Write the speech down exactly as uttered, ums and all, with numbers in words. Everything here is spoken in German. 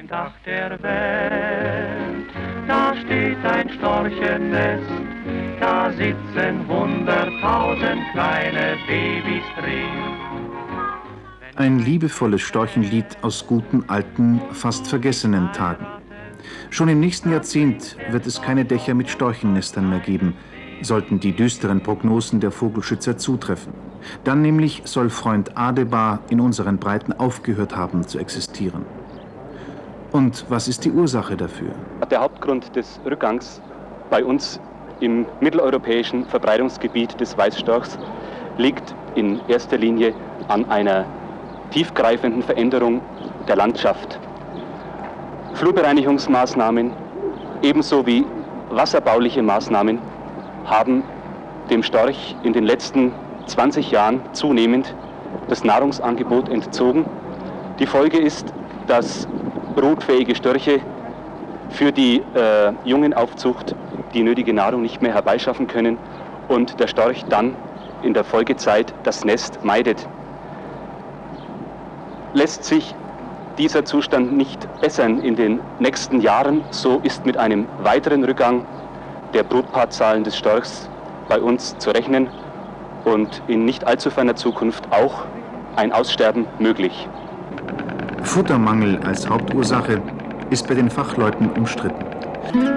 ein Dach der Welt, da steht ein Storchennest, da sitzen hunderttausend kleine Babys drin. Ein liebevolles Storchenlied aus guten, alten, fast vergessenen Tagen. Schon im nächsten Jahrzehnt wird es keine Dächer mit Storchennestern mehr geben, sollten die düsteren Prognosen der Vogelschützer zutreffen. Dann nämlich soll Freund Adebar in unseren Breiten aufgehört haben zu existieren. Und was ist die Ursache dafür? Der Hauptgrund des Rückgangs bei uns im mitteleuropäischen Verbreitungsgebiet des Weißstorchs liegt in erster Linie an einer tiefgreifenden Veränderung der Landschaft. Flurbereinigungsmaßnahmen ebenso wie wasserbauliche Maßnahmen haben dem Storch in den letzten zwanzig Jahren zunehmend das Nahrungsangebot entzogen. Die Folge ist, dass brutfähige Störche für die äh, Jungenaufzucht die nötige Nahrung nicht mehr herbeischaffen können und der Storch dann in der Folgezeit das Nest meidet. Lässt sich dieser Zustand nicht bessern in den nächsten Jahren, so ist mit einem weiteren Rückgang der Brutpaarzahlen des Storchs bei uns zu rechnen und in nicht allzu ferner Zukunft auch ein Aussterben möglich. Futtermangel als Hauptursache ist bei den Fachleuten umstritten.